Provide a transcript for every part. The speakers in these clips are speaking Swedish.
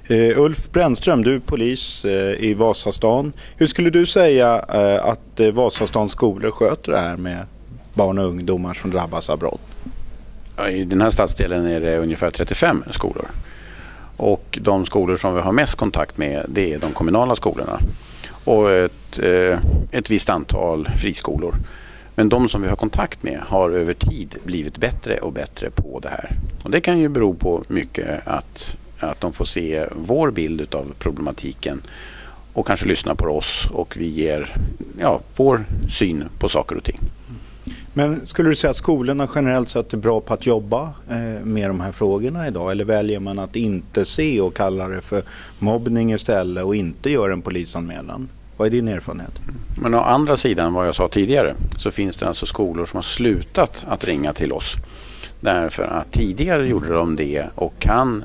Ulf Brännström, du är polis i Vasastan. Hur skulle du säga att Vasastans skolor sköter det här med barn och ungdomar som drabbas av brott? Ja, i den här stadsdelen är det ungefär 35 skolor. Och de skolor som vi har mest kontakt med, det är de kommunala skolorna. Och ett visst antal friskolor. Men de som vi har kontakt med har över tid blivit bättre och bättre på det här. Och det kan ju bero på mycket att de får se vår bild av problematiken och kanske lyssna på oss, och vi ger vår syn på saker och ting. Men skulle du säga att skolorna generellt sett är bra på att jobba med de här frågorna idag? Eller väljer man att inte se och kalla det för mobbning istället och inte göra en polisanmälan? Vad är din erfarenhet? Men å andra sidan, vad jag sa tidigare, så finns det alltså skolor som har slutat att ringa till oss. Därför att tidigare gjorde de det, och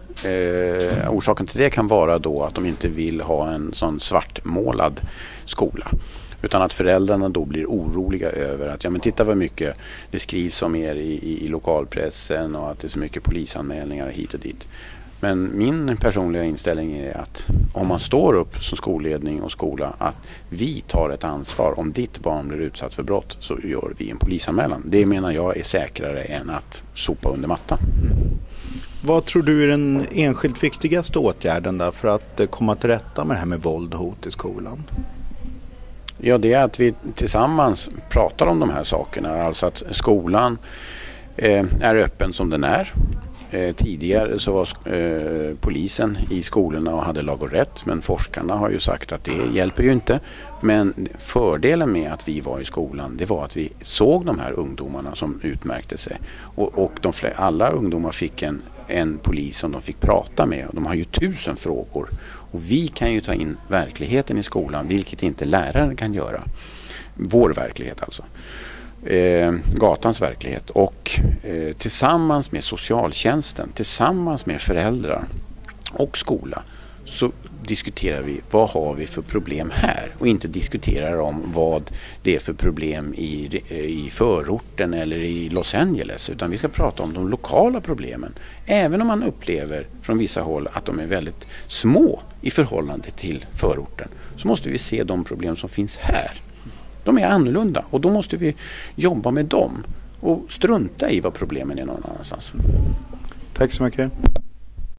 orsaken till det kan vara då att de inte vill ha en sån svartmålad skola. Utan att föräldrarna då blir oroliga över att titta vad mycket det skrivs om er i lokalpressen och att det är så mycket polisanmälningar hit och dit. Men min personliga inställning är att om man står upp som skolledning och skola, att vi tar ett ansvar. Om ditt barn blir utsatt för brott så gör vi en polisanmälan. Det menar jag är säkrare än att sopa under mattan. Vad tror du är den enskilt viktigaste åtgärden där för att komma till rätta med det här med våld och hot i skolan? Ja, det är att vi tillsammans pratar om de här sakerna. Alltså att skolan är öppen som den är. Tidigare så var polisen i skolorna och hade lag och rätt, men forskarna har ju sagt att det hjälper ju inte. Men fördelen med att vi var i skolan, det var att vi såg de här ungdomarna som utmärkte sig. Och alla ungdomar fick en polis som de fick prata med. De har ju 1000 frågor. Och vi kan ju ta in verkligheten i skolan, vilket inte läraren kan göra. Vår verklighet alltså. Gatans verklighet, och tillsammans med socialtjänsten, tillsammans med föräldrar och skola, så diskuterar vi vad har vi för problem här, och inte diskuterar om vad det är för problem i förorten eller i Los Angeles, utan vi ska prata om de lokala problemen. Även om man upplever från vissa håll att de är väldigt små i förhållande till förorten, så måste vi se de problem som finns här. De är annorlunda, och då måste vi jobba med dem och strunta i vad problemen är någon annanstans. Tack så mycket.